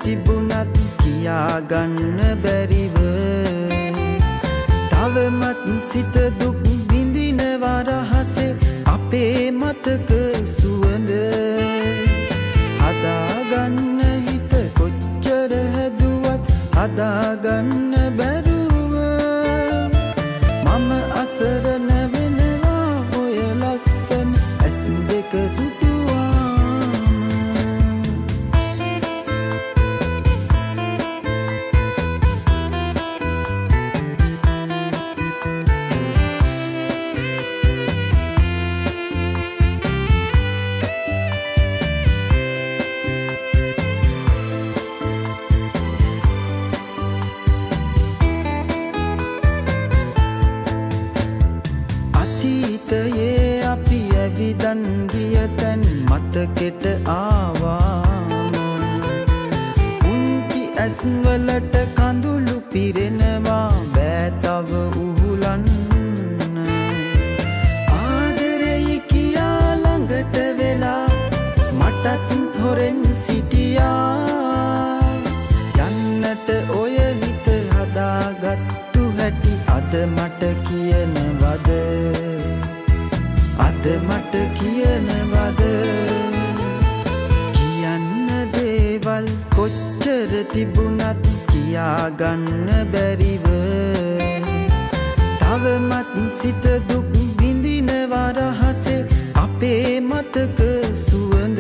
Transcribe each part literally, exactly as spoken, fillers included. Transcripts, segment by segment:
තිබුණත් කියාගන්න බැරිව තවමත් සිත දුක් විඳිනවා රහසේ අපේ මතක සුවඳ හදාගන්න හිත කොච්චර හැදුවත් හදාගන්න බැරුව මම අසරණ වෙනවා ඔය ලස්සන ඇස් දෙක විදන් ගිය තැන් මතකෙට ආවාම උන්චි ඇස් වලට කඳුළු පිරෙනවා බෑ තව උහුලන්න ආදරෙයි කියා ළඟට වෙලා මටත් හොරෙන් සිටියා යන්නට ඔය හිත හදාගත්තු හැටි අද මට කියනවද අද මට කියනවද කියන්න දේවල් කොච්චර තිබුණත් කියාගන්න බැරිව තවමත් සිත දුක් විඳිනවා රහසේ අපේ මතක සුවඳ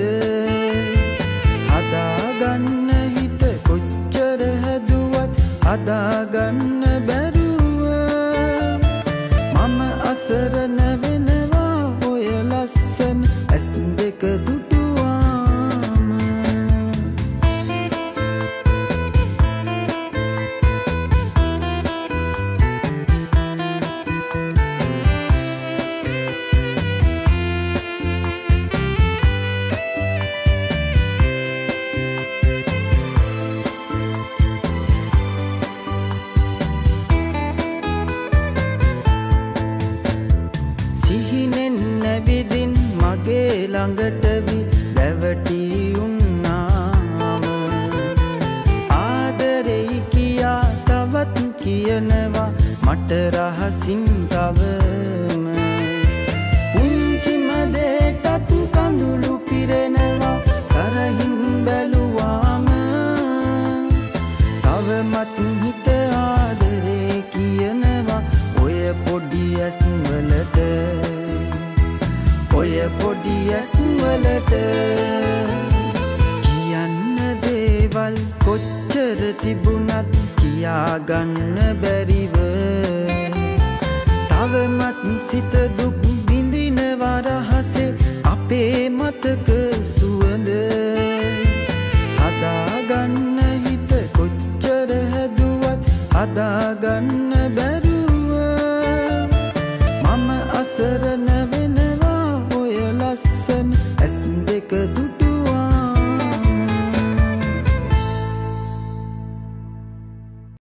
හදාගන්න හිත කොච්චර හැදුවත් හදාගන්න බැරුව මම අසරණ වෙනවා ලස්සන ඇස් දෙක දුටුවාම සිහිනෙන් නැවිදින් මගේ ළඟට වි දැවටි උන්නාම ආදරෙයි කියා තවත් කියනවා මට රහසින් තවම පුංචිම දෙයටත් කඳුළු පිරෙනවා තරහින් බැලුවාම තවමත් හිත ආදරේ කියනවා ඔය පොඩි ඇස් වලට ඔය පොඩි ඇස් වලට කියන්න දේවල් කොච්චර තිබුණත් කියාගන්න බැරිව තවමත් සිත දුක් විඳිනවා රහසේ අපේ මතක සුවඳ හදාගන්න හිත කොච්චර හැදුවත් හදාගන්න බැරුව මම අසරණ